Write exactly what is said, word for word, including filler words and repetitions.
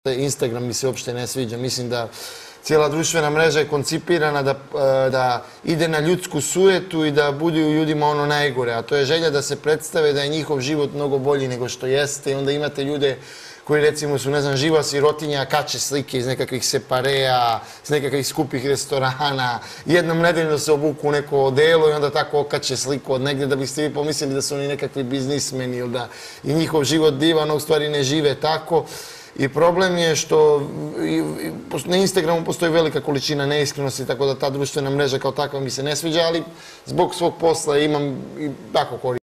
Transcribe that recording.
Instagram mi se uopšte ne sviđa. Mislim da cijela društvena mreža je koncipirana da, da ide na ljudsku sujetu i da budu ljudima ono najgore. A to je želja da se predstave da je njihov život mnogo bolji nego što jeste. I onda imate ljude koji recimo su, ne znam, živa sirotinja, kače slike iz nekakvih separeja, iz nekakvih skupih restorana, jednom nedeljno se obuku u neko odelo i onda tako okače sliku od negdje da biste vi pomislili da su oni nekakvi biznismeni ili da je njihov život divan, a u stvari ne žive tako. I problem je što na Instagramu postoji velika količina neiskrenosti, tako da ta društvena mreža kao takva mi se ne sviđa, ali zbog svog posla imam i tako koristim.